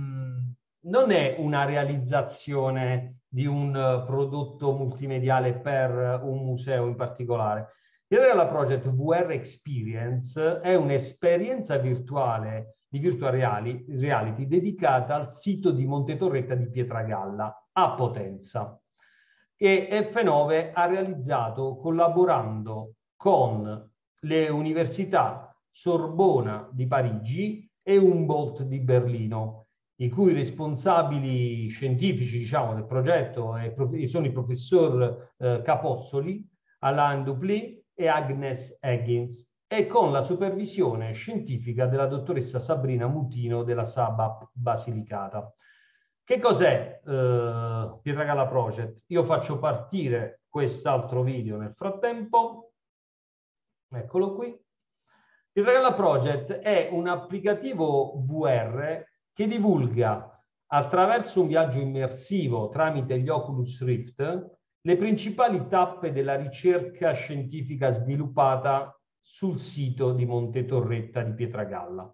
non è una realizzazione di un prodotto multimediale per un museo in particolare. Pietragalla Project VR Experience è un'esperienza virtuale di virtual reality dedicata al sito di Monte Torretta di Pietragalla a Potenza, che F9 ha realizzato collaborando con le università Sorbona di Parigi e Humboldt di Berlino, i cui responsabili scientifici, diciamo, del progetto sono il professor Capozzoli, Alain Dupli e Agnes Higgins, e con la supervisione scientifica della dottoressa Sabrina Mutino della SABAP Basilicata. Che cos'è Pietragalla Project? Io faccio partire quest'altro video nel frattempo. Eccolo qui. Pietragalla Project è un applicativo VR che divulga attraverso un viaggio immersivo tramite gli Oculus Rift le principali tappe della ricerca scientifica sviluppata sul sito di Monte Torretta di Pietragalla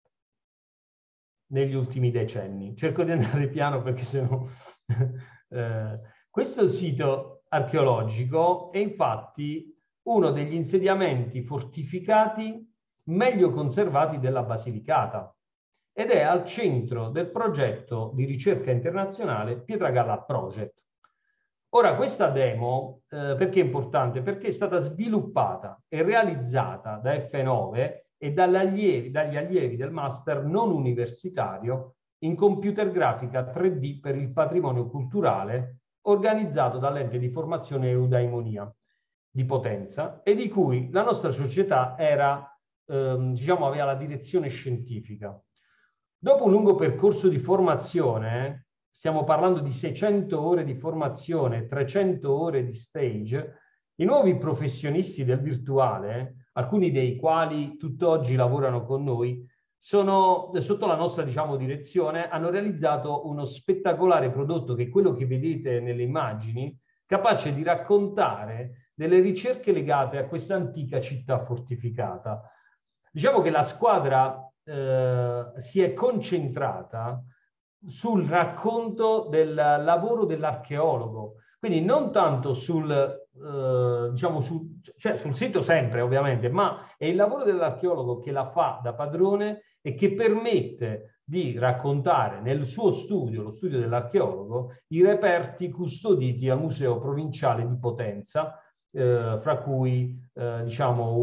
negli ultimi decenni. Cerco di andare piano perché sennò... Questo sito archeologico è infatti uno degli insediamenti fortificati meglio conservati della Basilicata ed è al centro del progetto di ricerca internazionale Pietragalla Project. Ora, questa demo, perché è importante? Perché è stata sviluppata e realizzata da F9 e dagli allievi del master non universitario in computer grafica 3D per il patrimonio culturale organizzato dall'ente di formazione Eudaimonia di Potenza e di cui la nostra società era, diciamo, aveva la direzione scientifica. Dopo un lungo percorso di formazione, stiamo parlando di 600 ore di formazione, 300 ore di stage, i nuovi professionisti del virtuale, alcuni dei quali tutt'oggi lavorano con noi, sono sotto la nostra, diciamo, direzione, hanno realizzato uno spettacolare prodotto che è quello che vedete nelle immagini, capace di raccontare delle ricerche legate a questa antica città fortificata. Diciamo che la squadra si è concentrata sul racconto del lavoro dell'archeologo, quindi non tanto diciamo cioè sul sito sempre ovviamente, ma è il lavoro dell'archeologo che la fa da padrone e che permette di raccontare nel suo studio, lo studio dell'archeologo, i reperti custoditi al Museo Provinciale di Potenza, fra cui diciamo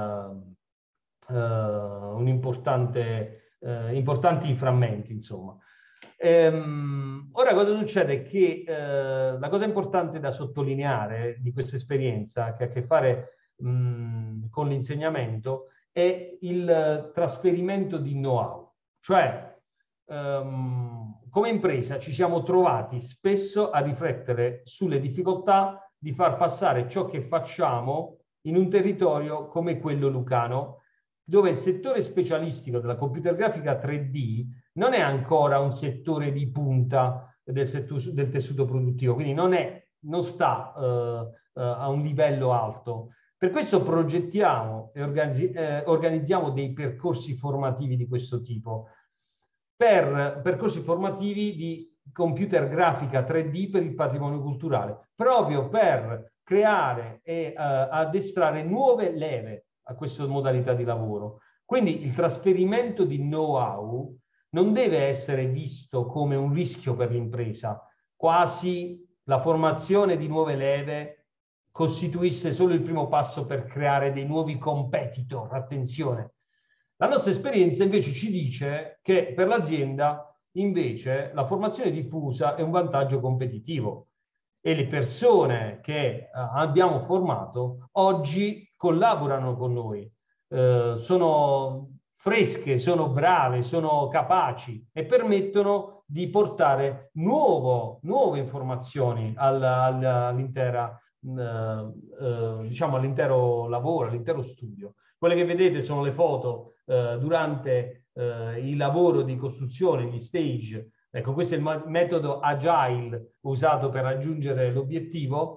importanti frammenti, insomma. Ora cosa succede? Che la cosa importante da sottolineare di questa esperienza che ha a che fare con l'insegnamento è il trasferimento di know-how, cioè come impresa ci siamo trovati spesso a riflettere sulle difficoltà di far passare ciò che facciamo in un territorio come quello lucano, dove il settore specialistico della computer grafica 3D non è ancora un settore di punta del tessuto produttivo, quindi non è non sta a un livello alto. Per questo progettiamo e organizziamo dei percorsi formativi di questo tipo, percorsi formativi di computer grafica 3D per il patrimonio culturale, proprio per creare e addestrare nuove leve a questa modalità di lavoro. Quindi il trasferimento di know-how non deve essere visto come un rischio per l'impresa, quasi la formazione di nuove leve costituisse solo il primo passo per creare dei nuovi competitor. Attenzione. La nostra esperienza invece ci dice che per l'azienda invece la formazione diffusa è un vantaggio competitivo e le persone che abbiamo formato oggi collaborano con noi, sono fresche, sono brave, sono capaci e permettono di portare nuove informazioni all'intera, diciamo all'intero lavoro, all'intero studio. Quelle che vedete sono le foto durante il lavoro di costruzione, gli stage. Ecco, questo è il metodo agile usato per raggiungere l'obiettivo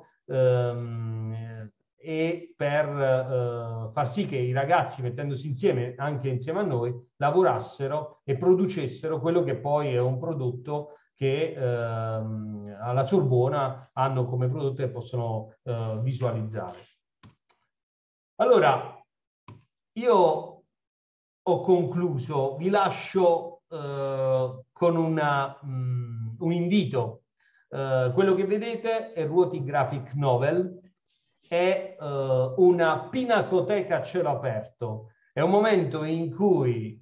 e per far sì che i ragazzi, mettendosi insieme, anche insieme a noi, lavorassero e producessero quello che poi è un prodotto che alla Sorbona hanno come prodotto e possono visualizzare. Allora, io ho concluso, vi lascio con un invito. Quello che vedete è Ruoti Graphic Novel, è una pinacoteca a cielo aperto. È un momento in cui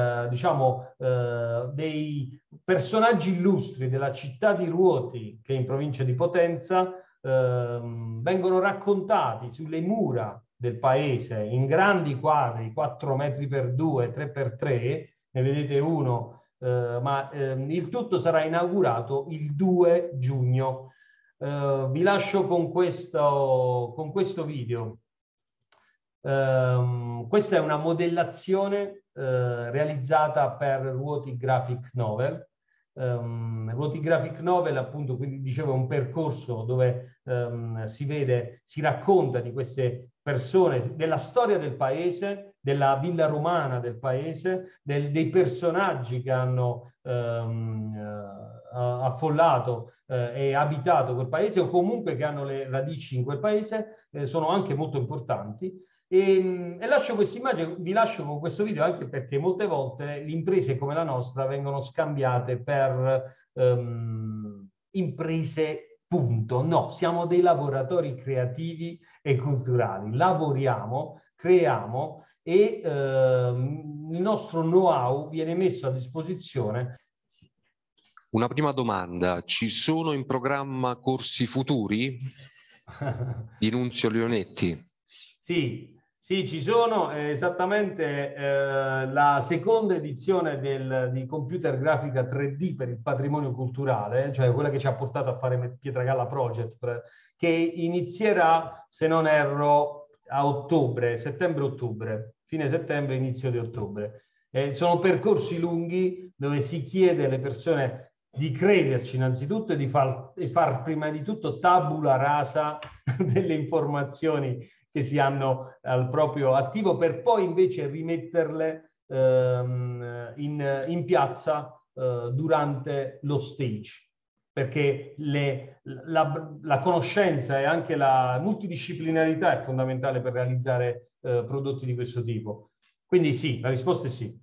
dei personaggi illustri della città di Ruoti, che è in provincia di Potenza, vengono raccontati sulle mura del paese in grandi quadri, 4 metri per 2, 3 per 3, ne vedete uno, ma il tutto sarà inaugurato il 2 giugno. Vi lascio con questo video. Questa è una modellazione realizzata per Ruoti Graphic Novel. Ruoti Graphic Novel, appunto, quindi dicevo, è un percorso dove si racconta di queste persone, della storia del paese, della villa romana del paese, dei personaggi che hanno affollato e abitato quel paese o comunque che hanno le radici in quel paese, sono anche molto importanti. E lascio questa immagine, vi lascio con questo video anche perché molte volte le imprese come la nostra vengono scambiate per imprese punto. No, siamo dei lavoratori creativi e culturali, lavoriamo, creiamo e il nostro know-how viene messo a disposizione. Una prima domanda, ci sono in programma corsi futuri? Di Nunzio Leonetti. Sì, ci sono esattamente la seconda edizione di Computer Grafica 3D per il patrimonio culturale, cioè quella che ci ha portato a fare Pietragalla Project, che inizierà, se non erro, a ottobre, settembre-ottobre, fine settembre, inizio di ottobre. Sono percorsi lunghi dove si chiede alle persone di crederci innanzitutto e di far prima di tutto tabula rasa delle informazioni che si hanno al proprio attivo per poi invece rimetterle in piazza durante lo stage, perché la conoscenza e anche la multidisciplinarità è fondamentale per realizzare prodotti di questo tipo. Quindi sì, la risposta è sì.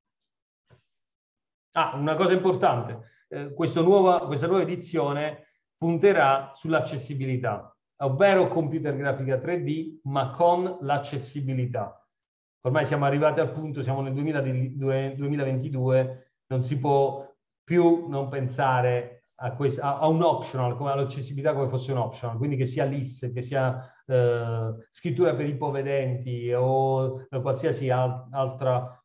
Una cosa importante. Questa nuova edizione punterà sull'accessibilità, ovvero computer grafica 3D, ma con l'accessibilità. Ormai siamo arrivati al punto, siamo nel 2022, non si può più non pensare a un optional, come all'accessibilità come fosse un optional, quindi che sia LIS, che sia scrittura per ipovedenti o qualsiasi altra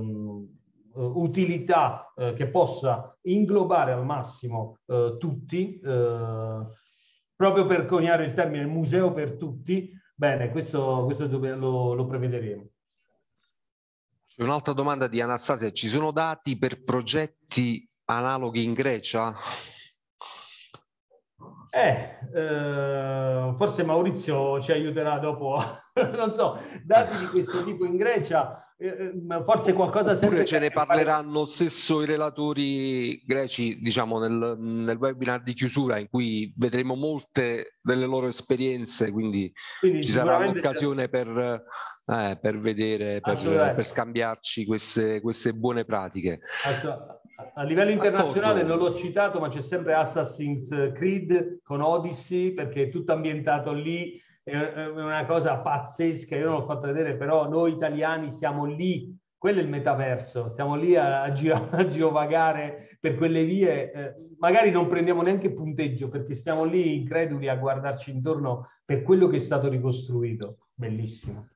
utilità che possa inglobare al massimo tutti, proprio per coniare il termine museo per tutti. Bene, questo lo prevederemo. C'è un'altra domanda di Anastasia, ci sono dati per progetti analoghi in Grecia? Forse Maurizio ci aiuterà dopo, non so, dati di questo tipo in Grecia, forse qualcosa Oppure sempre... ce ne parleranno stesso i relatori greci, diciamo, nel webinar di chiusura in cui vedremo molte delle loro esperienze, quindi Quindi ci sarà sicuramente l'occasione per vedere, per scambiarci queste buone pratiche. A livello internazionale D'accordo. non l'ho citato, ma c'è sempre Assassin's Creed con Odyssey, perché è tutto ambientato lì, è una cosa pazzesca, io non l'ho fatto vedere, però noi italiani siamo lì, quello è il metaverso, siamo lì a girovagare per quelle vie, magari non prendiamo neanche punteggio, perché stiamo lì increduli a guardarci intorno per quello che è stato ricostruito, bellissimo.